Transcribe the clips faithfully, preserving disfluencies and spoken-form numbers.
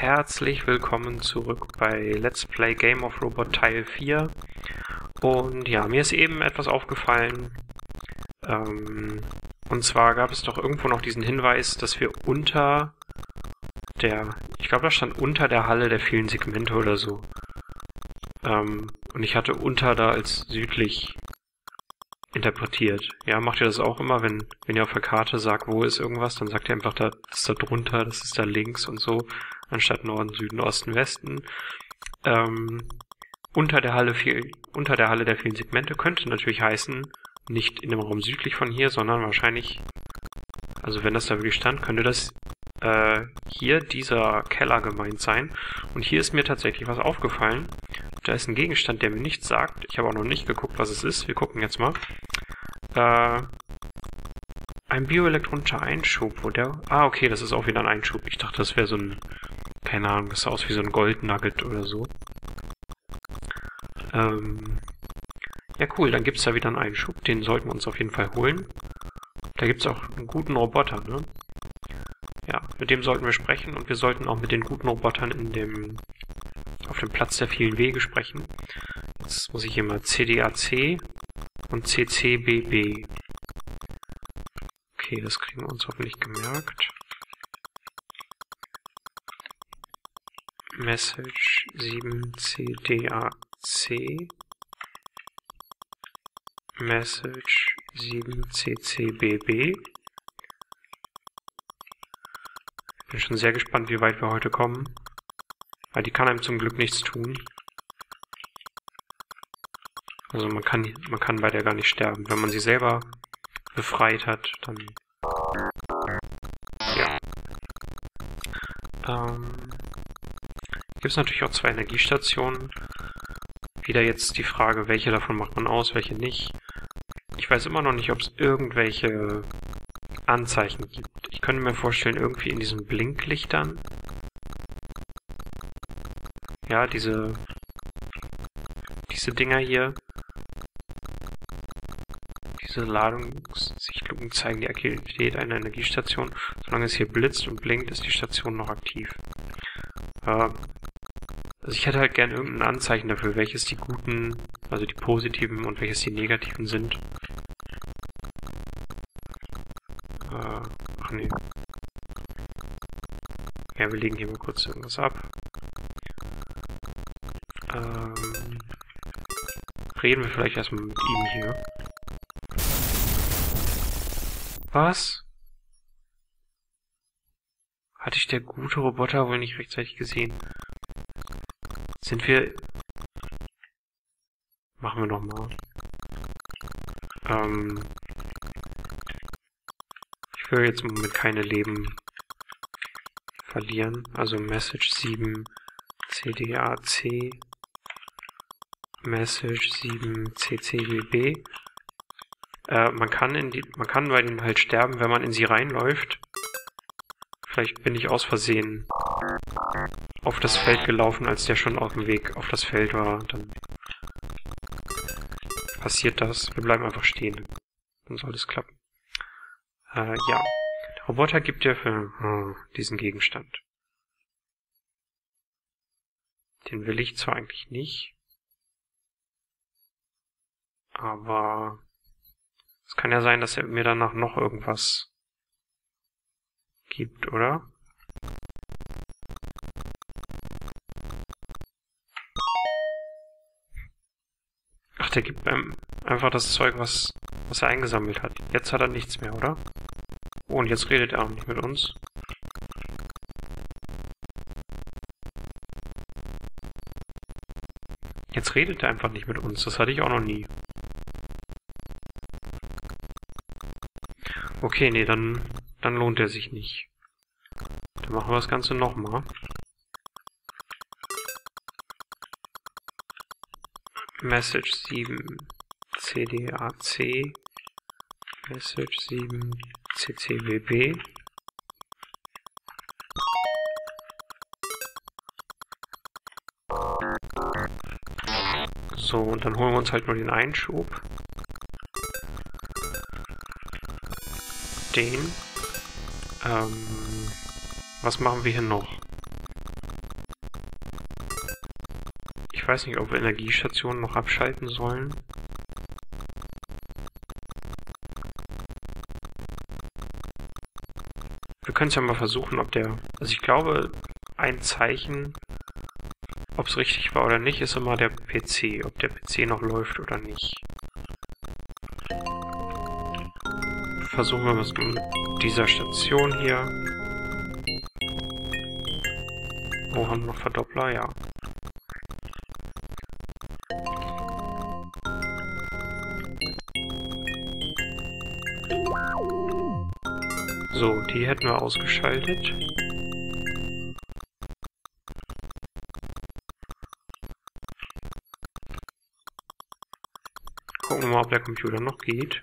herzlich willkommen zurück bei Let's Play Game of Robot Teil vier. Und ja, mir ist eben etwas aufgefallen. Ähm, und zwar gab es doch irgendwo noch diesen Hinweis, dass wir unter der, ich glaube, da stand unter der Halle der vielen Segmente oder so. Ähm, und ich hatte unter da als südlich interpretiert. Ja, macht ihr das auch immer, wenn, wenn ihr auf der Karte sagt, wo ist irgendwas, dann sagt ihr einfach, da, das ist da drunter, das ist da links und so, anstatt Norden, Süden, Osten, Westen. Ähm, unter der Halle viel, unter der Halle der vielen Segmente könnte natürlich heißen, nicht in dem Raum südlich von hier, sondern wahrscheinlich, also wenn das da wirklich stand, könnte das äh, hier dieser Keller gemeint sein. Und hier ist mir tatsächlich was aufgefallen. Da ist ein Gegenstand, der mir nichts sagt. Ich habe auch noch nicht geguckt, was es ist. Wir gucken jetzt mal. Äh, ein bioelektronischer Einschub, wo der... Ah, okay, das ist auch wieder ein Einschub. Ich dachte, das wäre so ein... Keine Ahnung, das sah aus wie so ein Goldnugget oder so. Ähm... Ja, cool, dann gibt es da wieder einen Einschub. Den sollten wir uns auf jeden Fall holen. Da gibt es auch einen guten Roboter, ne? Ja, mit dem sollten wir sprechen und wir sollten auch mit den guten Robotern in dem... auf dem Platz der vielen Wege sprechen. Jetzt muss ich hier mal C D A C und C C B B. Okay, das kriegen wir uns hoffentlich gemerkt. Message sieben C D A C. Message sieben C C B B. Bin schon sehr gespannt, wie weit wir heute kommen. Weil die kann einem zum Glück nichts tun. Also man kann, man kann bei der gar nicht sterben. Wenn man sie selber befreit hat, dann... Ja. Ähm... Gibt es natürlich auch zwei Energiestationen. Wieder jetzt die Frage, welche davon macht man aus, welche nicht. Ich weiß immer noch nicht, ob es irgendwelche Anzeichen gibt. Ich könnte mir vorstellen, irgendwie in diesen Blinklichtern. Ja, diese diese Dinger hier, diese Ladungssichtluken zeigen die Aktivität einer Energiestation. Solange es hier blitzt und blinkt, ist die Station noch aktiv. Äh, also ich hätte halt gerne irgendein Anzeichen dafür, welches die guten, also die positiven und welches die negativen sind. Äh, ach nee. Ja, wir legen hier mal kurz irgendwas ab. Ähm, reden wir vielleicht erstmal mit ihm hier. Was? Hatte ich der gute Roboter wohl nicht rechtzeitig gesehen? Sind wir... Machen wir noch mal. Ähm, ich will jetzt im Moment keine Leben verlieren. Also Message sieben C D A C. Message sieben C C B B. Äh, man kann in die, man kann bei denen halt sterben, wenn man in sie reinläuft. Vielleicht bin ich aus Versehen auf das Feld gelaufen, als der schon auf dem Weg auf das Feld war. Dann passiert das. Wir bleiben einfach stehen. Dann soll das klappen. Äh, ja. Der Roboter gibt dir für oh, diesen Gegenstand. Den will ich zwar eigentlich nicht. Aber es kann ja sein, dass er mir danach noch irgendwas gibt, oder? Ach, der gibt einem einfach das Zeug, was, was er eingesammelt hat. Jetzt hat er nichts mehr, oder? Oh, und jetzt redet er auch nicht mit uns. Jetzt redet er einfach nicht mit uns. Das hatte ich auch noch nie. Okay, nee, dann, dann lohnt er sich nicht. Dann machen wir das Ganze nochmal. Message sieben C D A C. Message sieben C C B B. So, und dann holen wir uns halt nur den Einschub. Den. Ähm, was machen wir hier noch? Ich weiß nicht, ob wir Energiestationen noch abschalten sollen. Wir können es ja mal versuchen, ob der... Also ich glaube, ein Zeichen, ob es richtig war oder nicht, ist immer der P C. Ob der P C noch läuft oder nicht. Versuchen wir es mit dieser Station hier. Wo haben wir noch Verdoppler? Ja. So, die hätten wir ausgeschaltet. Gucken wir mal, ob der Computer noch geht.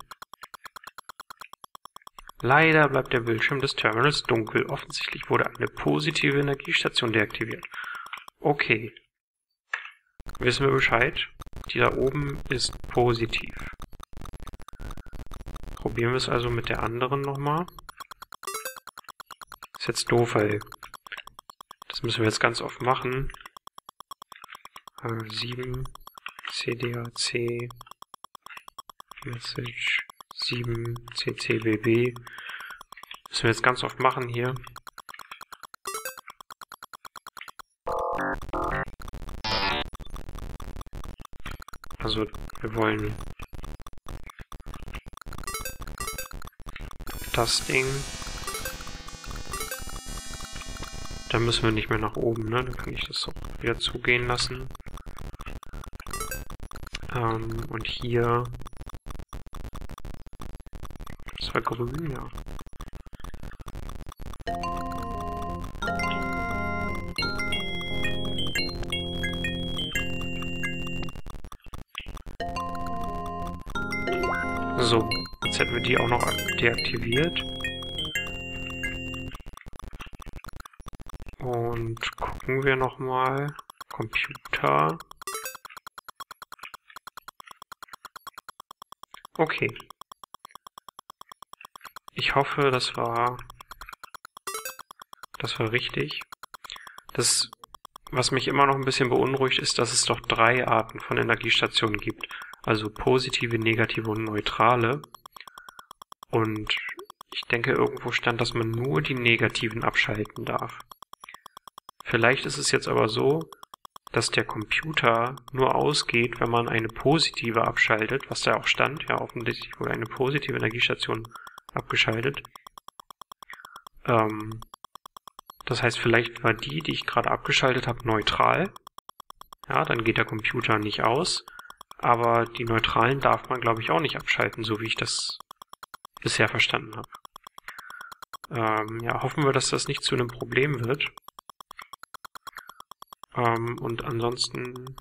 Leider bleibt der Bildschirm des Terminals dunkel. Offensichtlich wurde eine positive Energiestation deaktiviert. Okay. Wissen wir Bescheid. Die da oben ist positiv. Probieren wir es also mit der anderen nochmal. Ist jetzt doof, weil das müssen wir jetzt ganz oft machen. sieben C D A C Message sieben C C B B. Müssen wir jetzt ganz oft machen hier. Also wir wollen das Ding. Dann müssen wir nicht mehr nach oben, ne? Dann kann ich das auch wieder zugehen lassen. Ähm, und hier... Das war grün, ja. So, jetzt hätten wir die auch noch deaktiviert. Und gucken wir nochmal. Computer. Okay. Ich hoffe, das war das war richtig. Das, was mich immer noch ein bisschen beunruhigt, ist, dass es doch drei Arten von Energiestationen gibt. Also positive, negative und neutrale. Und ich denke, irgendwo stand, dass man nur die negativen abschalten darf. Vielleicht ist es jetzt aber so, dass der Computer nur ausgeht, wenn man eine positive abschaltet, was da auch stand. Ja, offensichtlich wurde eine positive Energiestation abgeschaltet. Ähm, das heißt, vielleicht war die, die ich gerade abgeschaltet habe, neutral. Ja, dann geht der Computer nicht aus. Aber die neutralen darf man, glaube ich, auch nicht abschalten, so wie ich das bisher verstanden habe. Ähm, ja, hoffen wir, dass das nicht zu einem Problem wird. Ähm, und ansonsten,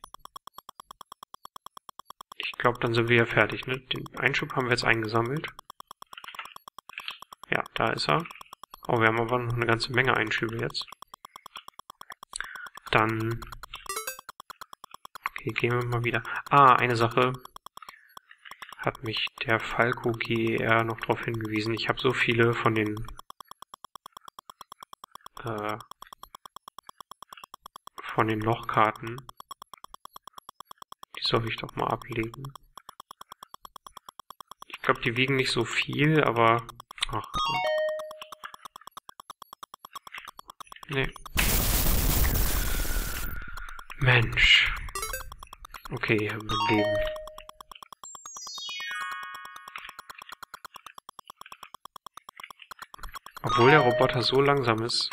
ich glaube, dann sind wir ja fertig, ne? Den Einschub haben wir jetzt eingesammelt. Ja, da ist er. Oh, wir haben aber noch eine ganze Menge Einschübe jetzt. Dann, okay, gehen wir mal wieder. Ah, eine Sache hat mich der Falco G E R noch darauf hingewiesen. Ich habe so viele von den äh, von den Lochkarten. Die soll ich doch mal ablegen. Ich glaube, die wiegen nicht so viel, aber... Ach. Nee. Mensch. Okay, haben wir Leben. Obwohl der Roboter so langsam ist,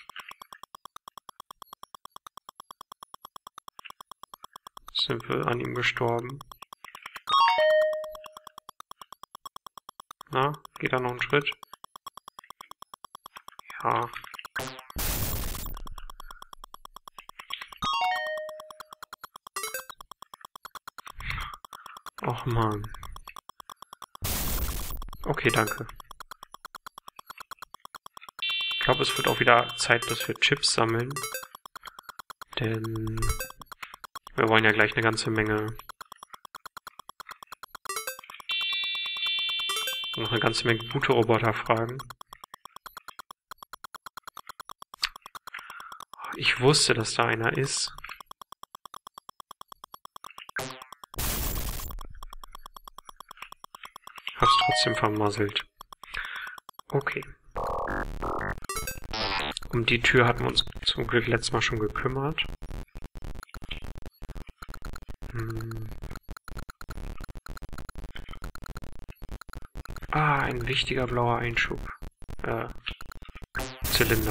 sind wir an ihm gestorben. Na, geht da noch einen Schritt? Ja. Och man. Okay, danke. Ich glaube, es wird auch wieder Zeit, dass wir Chips sammeln. Denn wir wollen ja gleich eine ganze Menge... noch eine ganze Menge gute Roboter fragen. Ich wusste, dass da einer ist. trotzdem vermasselt. Okay. Um die Tür hatten wir uns zum Glück letztes Mal schon gekümmert. Hm. Ah, ein wichtiger blauer Einschub. Äh, Zylinder.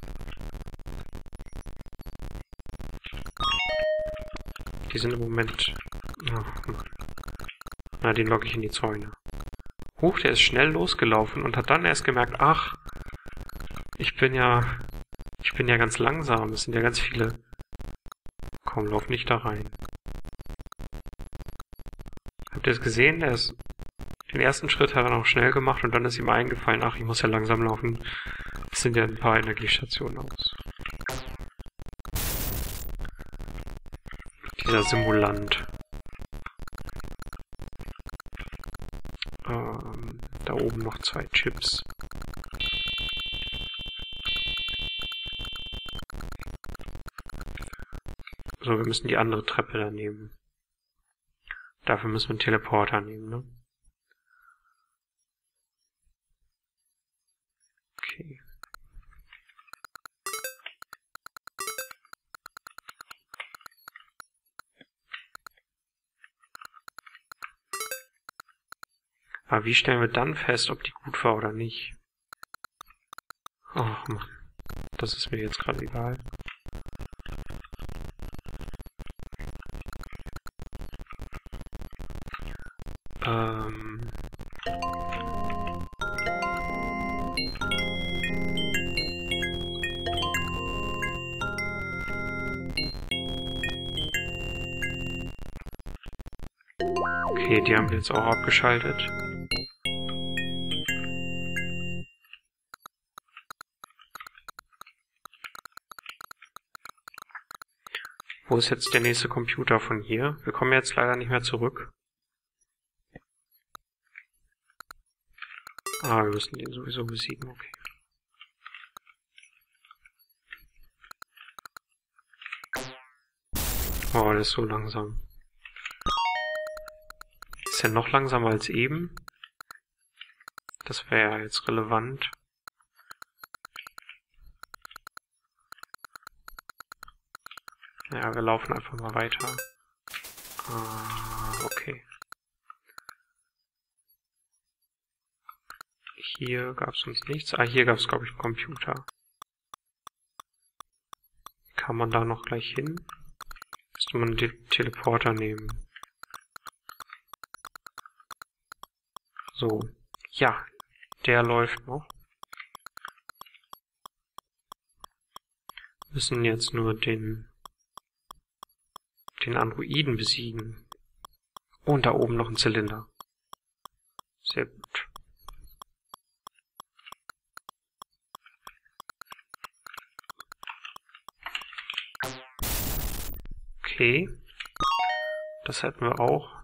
Die sind im Moment... Ach, na, den logge ich in die Zäune. Huch, der ist schnell losgelaufen und hat dann erst gemerkt, ach, ich bin ja... Ich bin ja ganz langsam. Es sind ja ganz viele... Komm, lauf nicht da rein. Habt ihr es gesehen? Der ist... Den ersten Schritt hat er noch schnell gemacht und dann ist ihm eingefallen, ach, ich muss ja langsam laufen. Es sind ja ein paar Energiestationen aus. Dieser Simulant. Ähm, da oben noch zwei Chips. So, wir müssen die andere Treppe da nehmen. Dafür müssen wir einen Teleporter nehmen, ne? Okay. Aber wie stellen wir dann fest, ob die gut war oder nicht? Ach Mann, das ist mir jetzt gerade egal. Ähm... Okay, die haben wir jetzt auch abgeschaltet. Wo ist jetzt der nächste Computer von hier? Wir kommen jetzt leider nicht mehr zurück. Ah, wir müssen den sowieso besiegen, okay. Oh, der ist so langsam. Ist ja noch langsamer als eben. Das wäre ja jetzt relevant. Ja, wir laufen einfach mal weiter. Ah, okay. Hier gab es uns nichts. Ah, hier gab es, glaube ich, einen Computer. Kann man da noch gleich hin? Müsste man den Teleporter nehmen. So. Ja, der läuft noch. Wir müssen jetzt nur den, den Androiden besiegen. Und da oben noch ein Zylinder. Sehr gut. Okay. Das hätten wir auch.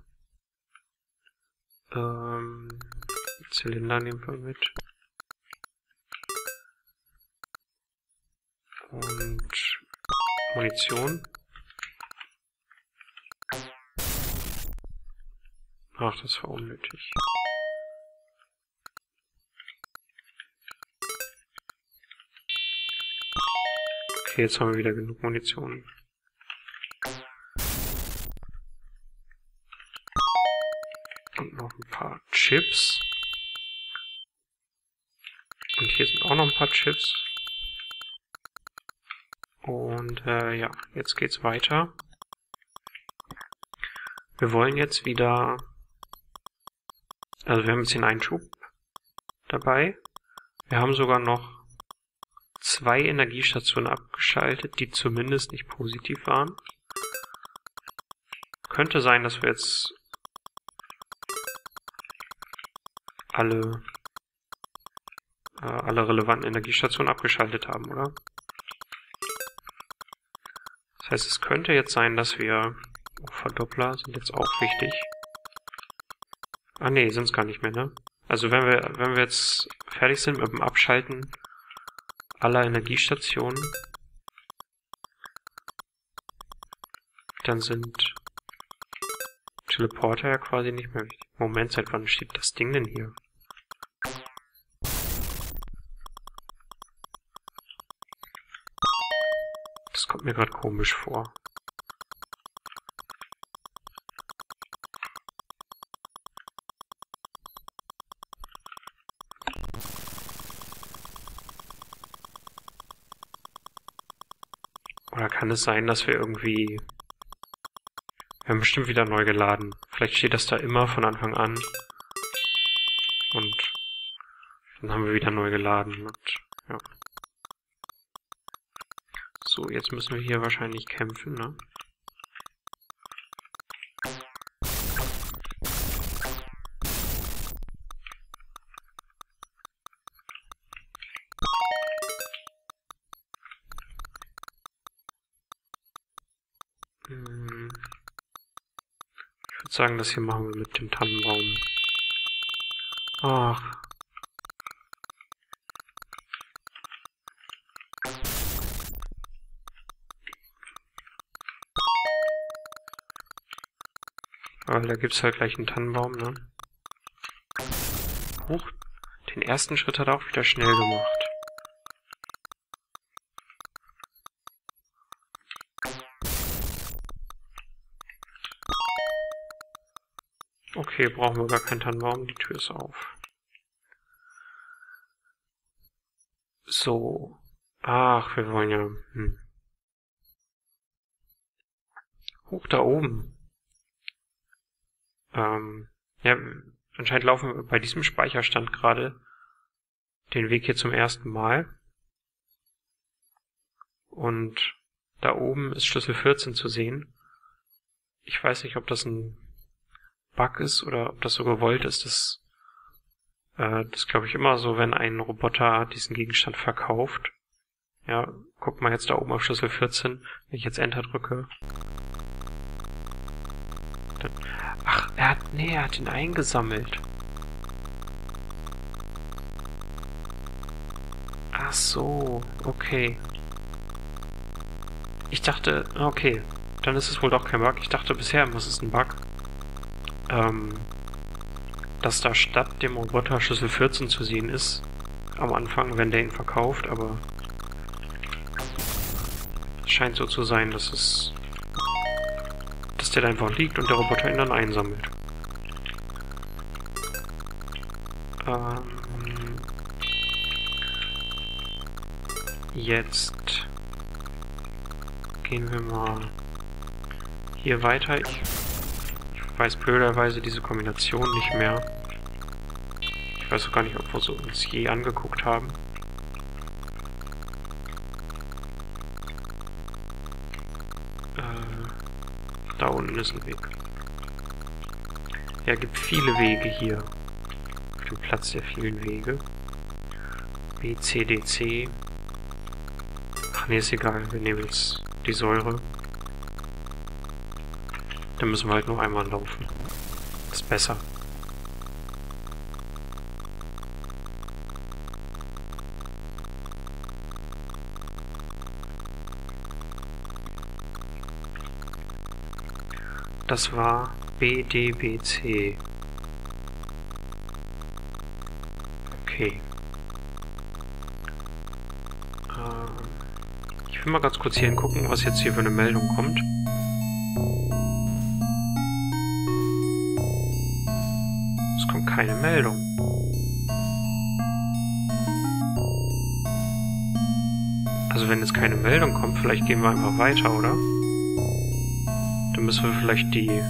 Ähm, Zylinder nehmen wir mit. Und Munition. Ach, das war unnötig. Okay, jetzt haben wir wieder genug Munition. Und noch ein paar Chips. Und hier sind auch noch ein paar Chips. Und äh, ja, jetzt geht's weiter. Wir wollen jetzt wieder... Also wir haben jetzt den Einschub dabei. Wir haben sogar noch zwei Energiestationen abgeschaltet, die zumindest nicht positiv waren. Könnte sein, dass wir jetzt alle, äh, alle relevanten Energiestationen abgeschaltet haben, oder? Das heißt, es könnte jetzt sein, dass wir... Oh, Verdoppler sind jetzt auch wichtig. Ah ne, sind es gar nicht mehr, ne? Also wenn wir, wenn wir jetzt fertig sind mit dem Abschalten aller Energiestationen, dann sind Teleporter ja quasi nicht mehr wichtig. Moment, seit wann steht das Ding denn hier? Das kommt mir gerade komisch vor. Oder kann es sein, dass wir irgendwie... Wir haben bestimmt wieder neu geladen. Vielleicht steht das da immer von Anfang an. Und dann haben wir wieder neu geladen. Und, ja. So, jetzt müssen wir hier wahrscheinlich kämpfen, ne? Hm. Ich würde sagen, das hier machen wir mit dem Tannenbaum. Ach. Weil da gibt's halt gleich einen Tannenbaum, ne? Huch, den ersten Schritt hat er auch wieder schnell gemacht. Okay, brauchen wir gar keinen Tannenbaum, die Tür ist auf. So. Ach, wir wollen ja... Hm. Hoch da oben. Ähm, ja, anscheinend laufen wir bei diesem Speicherstand gerade den Weg hier zum ersten Mal. Und da oben ist Schlüssel vierzehn zu sehen. Ich weiß nicht, ob das ein Bug ist oder ob das so gewollt ist. Das, äh, das glaube ich immer so, wenn ein Roboter diesen Gegenstand verkauft. Ja, guck mal jetzt da oben auf Schlüssel vierzehn. Wenn ich jetzt Enter drücke. Dann, ach, er hat, nee, er hat ihn eingesammelt. Ach so, okay. Ich dachte, okay, dann ist es wohl doch kein Bug. Ich dachte bisher immer, es ist ein Bug. Ähm, dass da statt dem Roboter Schlüssel vierzehn zu sehen ist. Am Anfang, wenn der ihn verkauft, aber es scheint so zu sein, dass es dass der da einfach liegt und der Roboter ihn dann einsammelt. Ähm, jetzt gehen wir mal hier weiter. Ich, ich weiß blöderweise diese Kombination nicht mehr. Ich weiß auch gar nicht, ob wir so uns je angeguckt haben. Äh, da unten ist ein Weg. Ja, gibt viele Wege hier. Auf dem Platz der vielen Wege. B, C, D, C. Ach nee, ist egal. Wir nehmen jetzt die Säure. Dann müssen wir halt nur einmal laufen. Ist besser. Das war B, D, B, C. Okay. Ähm, ich will mal ganz kurz hier hingucken, was jetzt hier für eine Meldung kommt. Es kommt keine Meldung. Also wenn jetzt keine Meldung kommt, vielleicht gehen wir einfach weiter, oder? Dann müssen wir vielleicht die...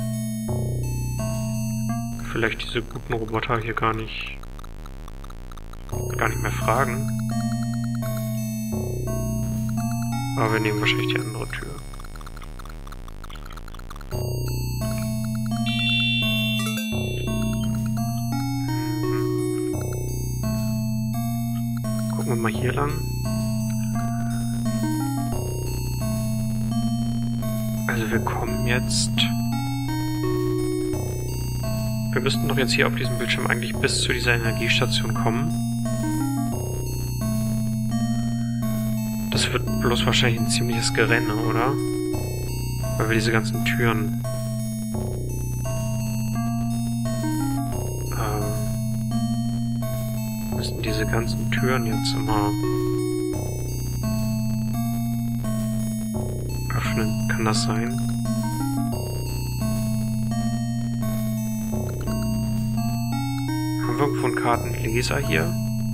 Vielleicht diese guten Roboter hier gar nicht... gar nicht mehr fragen. Aber wir nehmen wahrscheinlich die andere Tür. Gucken wir mal hier lang. Also wir kommen jetzt... Wir müssten doch jetzt hier auf diesem Bildschirm eigentlich bis zu dieser Energiestation kommen. Das wird bloß wahrscheinlich ein ziemliches Gerenne, oder? Weil wir diese ganzen Türen... Äh, müssen diese ganzen Türen jetzt immer... öffnen. Kann das sein? Haben wir irgendwo einen Kartenleser hier?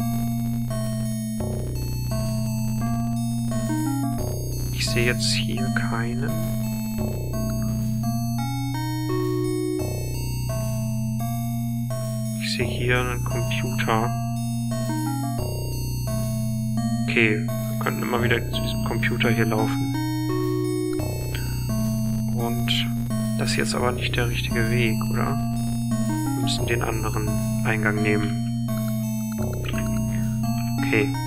Ich sehe jetzt hier keinen. Ich sehe hier einen Computer. Okay, wir könnten immer wieder zu diesem Computer hier laufen. Und das ist jetzt aber nicht der richtige Weg, oder? Wir müssen den anderen Eingang nehmen. Okay.